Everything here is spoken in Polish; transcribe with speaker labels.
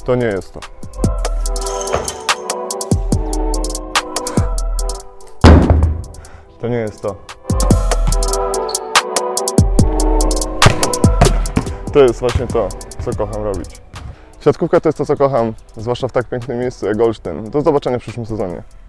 Speaker 1: To nie jest to. To nie jest to. To jest właśnie to, co kocham robić. Siatkówka to jest to, co kocham, zwłaszcza w tak pięknym miejscu jak Olsztyn. Do zobaczenia w przyszłym sezonie.